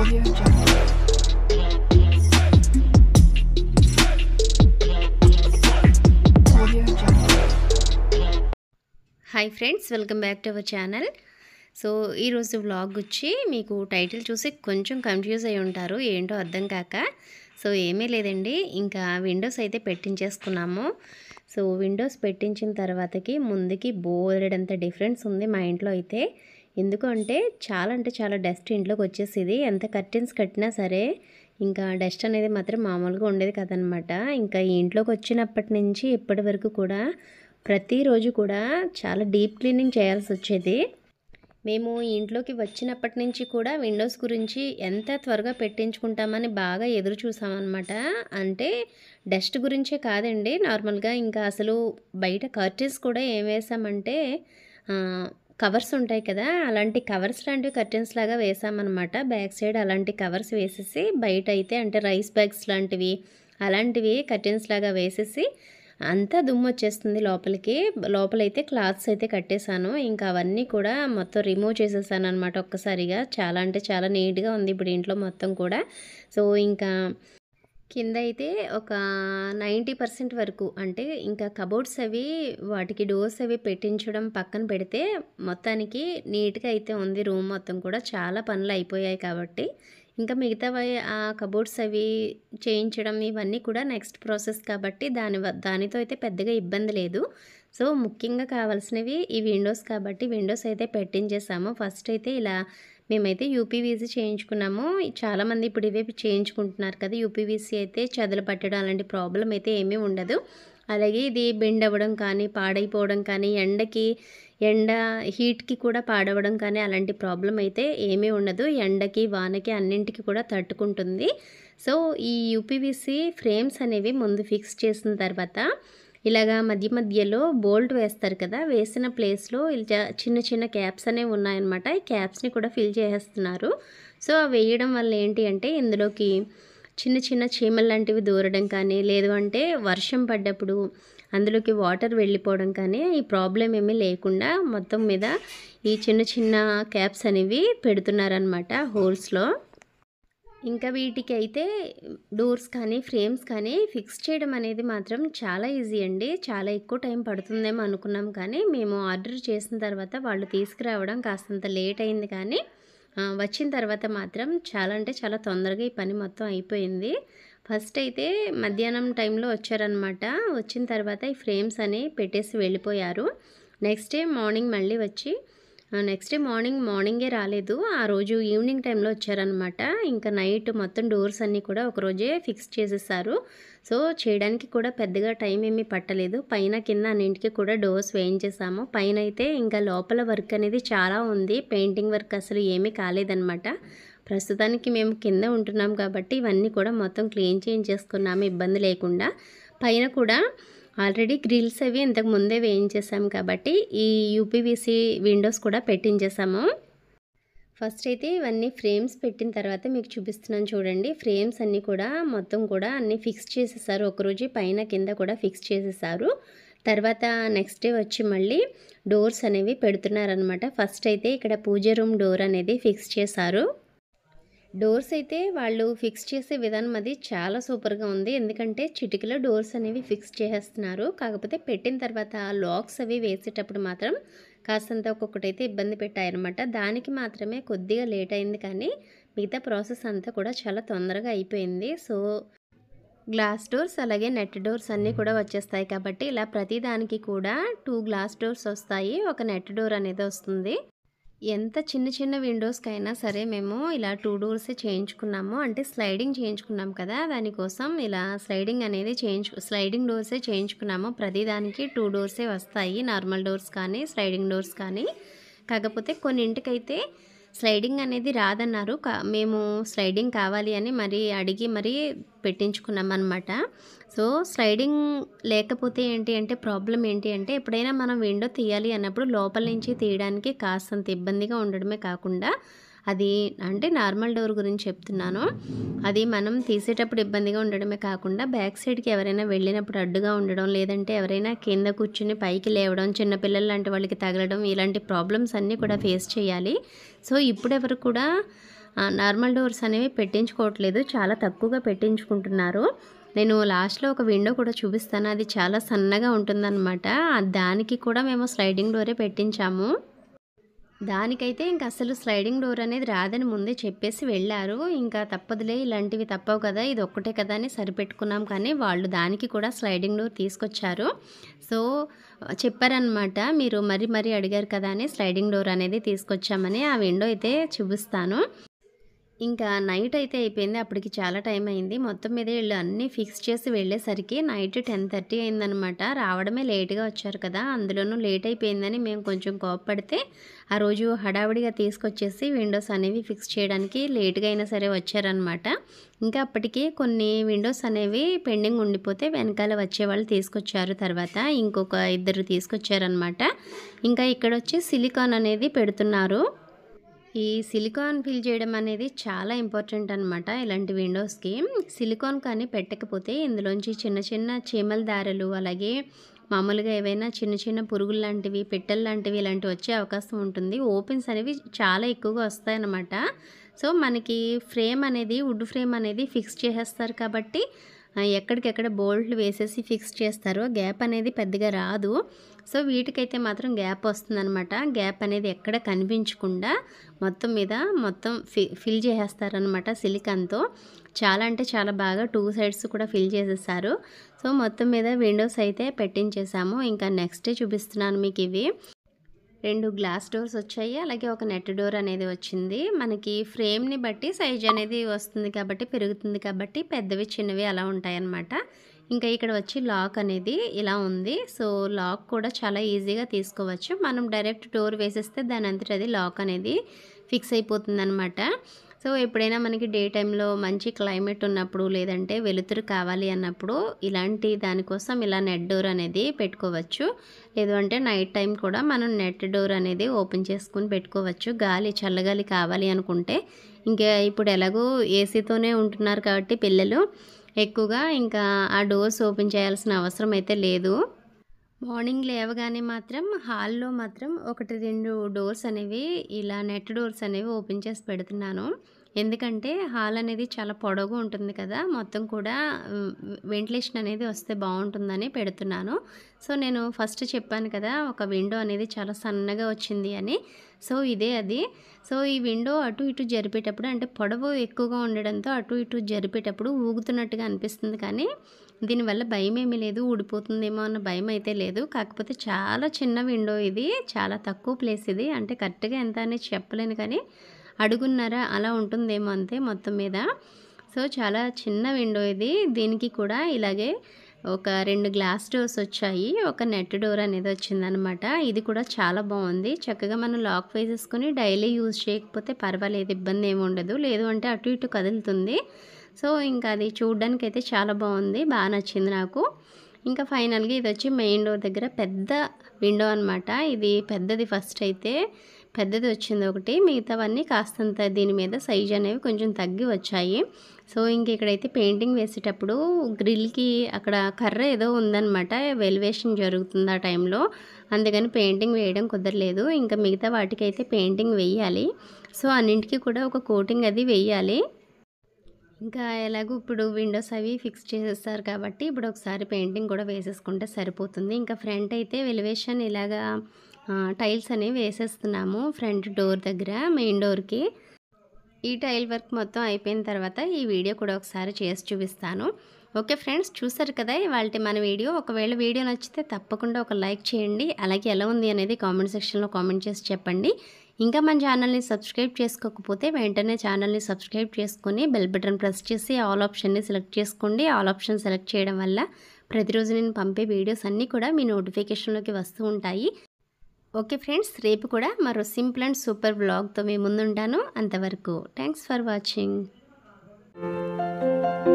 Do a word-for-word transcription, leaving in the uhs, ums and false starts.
Audio Jungle. Audio Jungle. Hi friends, welcome back to our channel. So ఈరోజు vlog వచ్చి మీకు title చూసి కొంచెం కన్ఫ్యూజ్ అయి ఉంటారు, ఏంటో అర్థం కాక. సో ఏమీ లేదండి, ఇంకా విండోస్ అయితే పెట్టించేసుకున్నాము. సో విండోస్ పెట్టించిన తర్వాతకి ముందుకి బోలెడంత డిఫరెన్స్ ఉంది మా ఇంట్లో అయితే. ఎందుకు అంటే చాలా అంటే చాలా డస్ట్ ఇంట్లోకి వచ్చేసేది. ఎంత కర్టెన్స్ కట్టినా సరే ఇంకా డస్ట్ అనేది మాత్రం మామూలుగా ఉండేది కదనమాట. ఇంకా ఈ ఇంట్లోకి వచ్చినప్పటి నుంచి ఇప్పటి వరకు కూడా ప్రతిరోజు కూడా చాలా డీప్ క్లీనింగ్ చేయాల్సి వచ్చేది. మేము ఈ ఇంట్లోకి వచ్చినప్పటి నుంచి కూడా విండోస్ గురించి ఎంత త్వరగా పెట్టించుకుంటామని బాగా ఎదురు చూసామన్నమాట. అంటే డస్ట్ గురించే కాదండి, నార్మల్గా ఇంకా అసలు బయట కర్టెన్స్ కూడా ఏం వేసామంటే కవర్స్ ఉంటాయి కదా, అలాంటి కవర్స్ లాంటివి కర్టెన్స్ లాగా వేసామన్నమాట. బ్యాక్ సైడ్ అలాంటి కవర్స్ వేసేసి బయట అయితే అంటే రైస్ బ్యాగ్స్ లాంటివి అలాంటివి కర్టెన్స్ లాగా వేసేసి అంతా దుమ్ము వచ్చేస్తుంది లోపలికి. లోపలైతే క్లాత్స్ అయితే కట్టేశాను. ఇంకా అవన్నీ కూడా మొత్తం రిమూవ్ చేసేసాను అనమాట ఒక్కసారిగా. చాలా అంటే చాలా నీట్గా ఉంది ఇప్పుడు ఇంట్లో మొత్తం కూడా. సో ఇంకా కింద అయితే ఒక నైంటీ పర్సెంట్ వరకు అంటే ఇంకా కబోర్డ్స్ అవి వాటికి డోర్స్ అవి పెట్టించడం పక్కన పెడితే మొత్తానికి నీట్గా అయితే ఉంది రూమ్ మొత్తం కూడా. చాలా పనులు అయిపోయాయి కాబట్టి ఇంకా మిగతావి ఆ కబోర్డ్స్ అవి చేయించడం ఇవన్నీ కూడా నెక్స్ట్ ప్రాసెస్ కాబట్టి దాని దానితో అయితే పెద్దగా ఇబ్బంది లేదు. సో ముఖ్యంగా కావాల్సినవి ఈ విండోస్ కాబట్టి విండోస్ అయితే పెట్టించేసాము. ఫస్ట్ అయితే ఇలా మేమైతే యూపీవీసీ చేయించుకున్నాము. చాలామంది ఇప్పుడు ఇవే చేయించుకుంటున్నారు కదా. యూపీవీసీ అయితే చెదలు పట్టడం అలాంటి ప్రాబ్లం అయితే ఏమీ ఉండదు. అలాగే ఇది బెండ్ అవ్వడం కానీ పాడైపోవడం కానీ ఎండకి ఎండ హీట్కి కూడా పాడవడం కానీ అలాంటి ప్రాబ్లం అయితే ఏమీ ఉండదు. ఎండకి వానకి అన్నింటికి కూడా తట్టుకుంటుంది. సో ఈ యూపీవీసీ ఫ్రేమ్స్ అనేవి ముందు ఫిక్స్ చేసిన తర్వాత ఇలాగా మధ్య మధ్యలో బోల్ట్ వేస్తారు కదా, వేసిన ప్లేస్లో ఇలా చిన్న చిన్న క్యాప్స్ అనేవి ఉన్నాయన్నమాట. ఈ క్యాప్స్ని కూడా ఫిల్ చేసేస్తున్నారు. సో అవి వేయడం వల్ల ఏంటి అంటే ఇందులోకి చిన్న చిన్న చీమలు లాంటివి దూరడం కానీ లేదు అంటే వర్షం పడ్డప్పుడు అందులోకి వాటర్ వెళ్ళిపోవడం కానీ ఈ ప్రాబ్లం ఏమీ లేకుండా మొత్తం మీద ఈ చిన్న చిన్న క్యాప్స్ అనేవి పెడుతున్నారనమాట హోల్స్లో. ఇంకా వీటికి అయితే డోర్స్ కానీ ఫ్రేమ్స్ కానీ ఫిక్స్ చేయడం అనేది మాత్రం చాలా ఈజీ అండి. చాలా ఎక్కువ టైం పడుతుందేమో అనుకున్నాం కానీ మేము ఆర్డర్ చేసిన తర్వాత వాళ్ళు తీసుకురావడం కాస్తంత లేట్ అయింది. కానీ వచ్చిన తర్వాత మాత్రం చాలా అంటే చాలా తొందరగా ఈ పని మొత్తం అయిపోయింది. ఫస్ట్ అయితే మధ్యాహ్నం టైంలో వచ్చారనమాట. వచ్చిన తర్వాత ఈ ఫ్రేమ్స్ అని పెట్టేసి వెళ్ళిపోయారు. నెక్స్ట్ డే మార్నింగ్ మళ్ళీ వచ్చి నెక్స్ట్ డే మార్నింగ్ మార్నింగే రాలేదు, ఆ రోజు ఈవినింగ్ టైంలో వచ్చారనమాట. ఇంకా నైట్ మొత్తం డోర్స్ అన్నీ కూడా ఒకరోజే ఫిక్స్ చేసేసారు. సో చేయడానికి కూడా పెద్దగా టైం ఏమీ పట్టలేదు. పైన కింద అన్నింటికి కూడా డోర్స్ వేయించేసాము. పైన అయితే ఇంకా లోపల వర్క్ అనేది చాలా ఉంది, పెయింటింగ్ వర్క్ అసలు ఏమీ కాలేదన్నమాట. ప్రస్తుతానికి మేము కింద ఉంటున్నాం కాబట్టి ఇవన్నీ కూడా మొత్తం క్లీన్ చేయించేసుకున్నాము ఇబ్బంది లేకుండా. పైన కూడా ఆల్రెడీ గ్రిల్స్ అవి ఇంతకు ముందే వేయించేసాము కాబట్టి ఈ యూపీవీసీ విండోస్ కూడా పెట్టించేసాము. ఫస్ట్ అయితే ఇవన్నీ ఫ్రేమ్స్ పెట్టిన తర్వాత మీకు చూపిస్తున్నాను చూడండి. ఫ్రేమ్స్ అన్నీ కూడా మొత్తం కూడా అన్నీ ఫిక్స్ చేసేసారు ఒకరోజు, పైన కింద కూడా ఫిక్స్ చేసేసారు. తర్వాత నెక్స్ట్ డే వచ్చి మళ్ళీ డోర్స్ అనేవి పెడుతున్నారనమాట. ఫస్ట్ అయితే ఇక్కడ పూజ రూమ్ డోర్ అనేది ఫిక్స్ చేశారు. డోర్స్ అయితే వాళ్ళు ఫిక్స్ చేసే విధానం అది చాలా సూపర్గా ఉంది. ఎందుకంటే చిటికలో డోర్స్ అనేవి ఫిక్స్ చేసేస్తున్నారు. కాకపోతే పెట్టిన తర్వాత లాక్స్ అవి వేసేటప్పుడు మాత్రం కాస్తంత ఒక్కొక్కటైతే ఇబ్బంది పెట్టాయన్నమాట. దానికి మాత్రమే కొద్దిగా లేట్ అయింది, కానీ మిగతా ప్రాసెస్ అంతా కూడా చాలా తొందరగా అయిపోయింది. సో గ్లాస్ డోర్స్ అలాగే నెట్ డోర్స్ అన్నీ కూడా వచ్చేస్తాయి కాబట్టి ఇలా ప్రతిదానికి కూడా టూ గ్లాస్ డోర్స్ వస్తాయి, ఒక నెట్ డోర్ అనేది వస్తుంది. ఎంత చిన్న చిన్న విండోస్కైనా సరే మేము ఇలా టూ డోర్సే చేయించుకున్నాము. అంటే స్లైడింగ్ చేయించుకున్నాం కదా, దానికోసం ఇలా స్లైడింగ్ అనేది చేయించు స్లైడింగ్ డోర్సే చేయించుకున్నాము. ప్రతిదానికి టూ డోర్సే వస్తాయి, నార్మల్ డోర్స్ కానీ స్లైడింగ్ డోర్స్ కానీ. కాకపోతే కొన్నింటికైతే స్లైడింగ్ అనేది రాదన్నారు. మేము స్లైడింగ్ కావాలి అని మరీ అడిగి మరీ పెట్టించుకున్నాం అన్నమాట. సో స్లైడింగ్ లేకపోతే ఏంటి అంటే ప్రాబ్లం ఏంటి అంటే ఎప్పుడైనా మనం విండో తీయాలి అన్నప్పుడు లోపల నుంచి తీయడానికి కాస్తంత ఇబ్బందిగా ఉండడమే కాకుండా అది అంటే నార్మల్ డోర్ గురించి చెప్తున్నాను, అది మనం తీసేటప్పుడు ఇబ్బందిగా ఉండడమే కాకుండా బ్యాక్ సైడ్కి ఎవరైనా వెళ్ళినప్పుడు అడ్డుగా ఉండడం, లేదంటే ఎవరైనా కింద కూర్చుని పైకి లేవడం, చిన్నపిల్లలు లాంటి వాళ్ళకి తగలడం, ఇలాంటి ప్రాబ్లమ్స్ అన్నీ కూడా ఫేస్ చేయాలి. సో ఇప్పుడెవరు కూడా నార్మల్ డోర్స్ అనేవి పెట్టించుకోవట్లేదు, చాలా తక్కువగా పెట్టించుకుంటున్నారు. నేను లాస్ట్లో ఒక విండో కూడా చూపిస్తాను, అది చాలా సన్నగా ఉంటుందన్నమాట. దానికి కూడా మేము స్లైడింగ్ డోరే పెట్టించాము. దానికైతే ఇంక అసలు స్లైడింగ్ డోర్ అనేది రాదని ముందే చెప్పేసి వెళ్ళారు. ఇంకా తప్పదులే, ఇలాంటివి తప్పవు కదా, ఇది ఒక్కటే కదా అని సరిపెట్టుకున్నాం. కానీ వాళ్ళు దానికి కూడా స్లైడింగ్ డోర్ తీసుకొచ్చారు. సో చెప్పారనమాట, మీరు మరీ మరీ అడిగారు కదా అని స్లైడింగ్ డోర్ అనేది తీసుకొచ్చామని. ఆ విండో అయితే చూపిస్తాను. ఇంకా నైట్ అయితే అయిపోయింది, అప్పటికి చాలా టైం అయింది. మొత్తం మీద వీళ్ళు అన్నీ ఫిక్స్ చేసి వెళ్ళేసరికి నైట్ టెన్ థర్టీ అయిందనమాట. రావడమే లేట్గా వచ్చారు కదా, అందులోనూ లేట్ అయిపోయిందని మేము కొంచెం కోప్పడితే ఆ రోజు హడావిడిగా తీసుకొచ్చేసి విండోస్ అనేవి ఫిక్స్ చేయడానికి లేట్గా అయినా సరే వచ్చారనమాట. ఇంకా అప్పటికి కొన్ని విండోస్ అనేవి పెండింగ్ ఉండిపోతే వెనకాల వచ్చే వాళ్ళు తీసుకొచ్చారు. తర్వాత ఇంకొక ఇద్దరు తీసుకొచ్చారనమాట. ఇంకా ఇక్కడ వచ్చి సిలికాన్ అనేది పెడుతున్నారు. ఈ సిలికాన్ ఫిల్ చేయడం అనేది చాలా ఇంపార్టెంట్ అనమాట. ఇలాంటి విండోస్కి సిలికాన్ కానీ పెట్టకపోతే ఇందులోంచి చిన్న చిన్న చీమల దారలు, అలాగే మామూలుగా ఏవైనా చిన్న చిన్న పురుగులు లాంటివి, పెట్టెలు లాంటివి ఇలాంటివి వచ్చే అవకాశం ఉంటుంది. ఓపెన్స్ అనేవి చాలా ఎక్కువగా వస్తాయన్నమాట. సో మనకి ఫ్రేమ్ అనేది, వుడ్ ఫ్రేమ్ అనేది ఫిక్స్ చేసేస్తారు కాబట్టి ఎక్కడికెక్కడ బోల్ట్లు వేసేసి ఫిక్స్ చేస్తారు, గ్యాప్ అనేది పెద్దగా రాదు. సో వీటికైతే మాత్రం గ్యాప్ వస్తుందన్నమాట. గ్యాప్ అనేది ఎక్కడ కనిపించకుండా మొత్తం మీద మొత్తం ఫి ఫిల్ చేసేస్తారనమాట సిలికాన్తో. చాలా అంటే చాలా బాగా టూ సైడ్స్ కూడా ఫిల్ చేసేసారు. సో మొత్తం మీద విండోస్ అయితే పెట్టించేసాము. ఇంకా నెక్స్ట్ చూపిస్తున్నాను మీకు. ఇవి రెండు గ్లాస్ డోర్స్ వచ్చాయి, అలాగే ఒక నెట్ డోర్ అనేది వచ్చింది. మనకి ఫ్రేమ్ని బట్టి సైజ్ అనేది వస్తుంది కాబట్టి, పెరుగుతుంది కాబట్టి పెద్దవి చిన్నవి అలా ఉంటాయన్నమాట. ఇంకా ఇక్కడ వచ్చి లాక్ అనేది ఇలా ఉంది. సో లాక్ కూడా చాలా ఈజీగా తీసుకోవచ్చు. మనం డైరెక్ట్ డోర్ వేసేస్తే దాని అంతటా అది లాక్ అనేది ఫిక్స్ అయిపోతుంది అనమాట. సో ఎప్పుడైనా మనకి డే టైంలో మంచి క్లైమేట్ ఉన్నప్పుడు, లేదంటే వెలుతురు కావాలి అన్నప్పుడు ఇలాంటి దానికోసం ఇలా నెట్ డోర్ అనేది పెట్టుకోవచ్చు. లేదు అంటే నైట్ టైం కూడా మనం నెట్ డోర్ అనేది ఓపెన్ చేసుకుని పెట్టుకోవచ్చు, గాలి చల్లగాలి కావాలి అనుకుంటే. ఇంకా ఇప్పుడు ఎలాగో ఏసీతోనే ఉంటున్నారు కాబట్టి పిల్లలు ఎక్కువగా, ఇంకా ఆ డోర్స్ ఓపెన్ చేయాల్సిన అవసరం అయితే లేదు. మార్నింగ్ లేవగానే మాత్రం హాల్లో మాత్రం ఒకటి రెండు డోర్స్ అనేవి, ఇలా నెట్ డోర్స్ అనేవి ఓపెన్ చేసి పెడుతున్నాను. ఎందుకంటే హాల్ అనేది చాలా పొడవుగా ఉంటుంది కదా, మొత్తం కూడా వెంటిలేషన్ అనేది వస్తే బాగుంటుందని పెడుతున్నాను. సో నేను ఫస్ట్ చెప్పాను కదా, ఒక విండో అనేది చాలా సన్నగా వచ్చింది అని. సో ఇదే అది. సో ఈ విండో అటు ఇటు జరిపేటప్పుడు, అంటే పొడవు ఎక్కువగా ఉండడంతో అటు ఇటు జరిపేటప్పుడు ఊగుతున్నట్టుగా అనిపిస్తుంది, కానీ దీనివల్ల భయం ఏమీ లేదు, ఊడిపోతుందేమో అన్న భయం అయితే లేదు. కాకపోతే చాలా చిన్న విండో ఇది, చాలా తక్కువ ప్లేస్ ఇది, అంటే కరెక్ట్గా ఎంత అనేది చెప్పలేను కానీ అడుగున్నర అలా ఉంటుందేమో అంతే మొత్తం మీద. సో చాలా చిన్న విండో ఇది. దీనికి కూడా ఇలాగే ఒక రెండు గ్లాస్ డోర్స్ వచ్చాయి, ఒక నెట్ డోర్ అనేది వచ్చిందనమాట. ఇది కూడా చాలా బాగుంది. చక్కగా మనం లాక్ వేసేసుకొని డైలీ యూజ్ చేయకపోతే పర్వాలేదు, ఇబ్బంది ఏమి ఉండదు. లేదు అంటే అటు ఇటు కదులుతుంది. సో ఇంకా అది చూడడానికి అయితే చాలా బాగుంది, బాగా నచ్చింది నాకు. ఇంకా ఫైనల్గా ఇది వచ్చి మెయిన్ డోర్ దగ్గర పెద్ద విండో అనమాట. ఇది పెద్దది, ఫస్ట్ అయితే పెద్దది వచ్చింది ఒకటి, మిగతావన్నీ కాస్తంత దీని మీద సైజ్ అనేవి కొంచెం తగ్గి వచ్చాయి. సో ఇంక ఇక్కడైతే పెయింటింగ్ వేసేటప్పుడు గ్రిల్కి అక్కడ కర్ర ఏదో ఉందన్నమాట, వెలివేషన్ జరుగుతుంది ఆ టైంలో, అందుకని పెయింటింగ్ వేయడం కుదరలేదు. ఇంకా మిగతా వాటికైతే పెయింటింగ్ వేయాలి. సో అన్నింటికి కూడా ఒక కోటింగ్ అది వేయాలి. ఇంకా ఎలాగో ఇప్పుడు విండోస్ అవి ఫిక్స్ చేసేస్తారు కాబట్టి ఇప్పుడు ఒకసారి పెయింటింగ్ కూడా వేసేసుకుంటే సరిపోతుంది. ఇంకా ఫ్రంట్ అయితే వెలివేషన్ ఇలాగా టైల్స్ అనేవి వేసేస్తున్నాము ఫ్రంట్ డోర్ దగ్గర, మెయిన్ డోర్కి. ఈ టైల్ వర్క్ మొత్తం అయిపోయిన తర్వాత ఈ వీడియో కూడా ఒకసారి చేసి చూపిస్తాను. ఓకే ఫ్రెండ్స్, చూసారు కదా ఇవాళ మన వీడియో. ఒకవేళ వీడియో నచ్చితే తప్పకుండా ఒక లైక్ చేయండి, అలాగే ఎలా ఉంది అనేది కామెంట్ సెక్షన్లో కామెంట్ చేసి చెప్పండి. ఇంకా మన ఛానల్ని సబ్స్క్రైబ్ చేసుకోకపోతే వెంటనే ఛానల్ని సబ్స్క్రైబ్ చేసుకొని బెల్ బటన్ ప్రెస్ చేసి ఆల్ ఆప్షన్ని సెలెక్ట్ చేసుకోండి. ఆల్ ఆప్షన్ సెలెక్ట్ చేయడం వల్ల ప్రతిరోజు నేను పంపే వీడియోస్ అన్నీ కూడా మీ నోటిఫికేషన్లోకి వస్తూ ఉంటాయి. ఓకే ఫ్రెండ్స్, రేపు కూడా మరో సింపుల్ అండ్ సూపర్ బ్లాగ్తో మీ ముందుంటాను. అంతవరకు థ్యాంక్స్ ఫర్ వాచింగ్.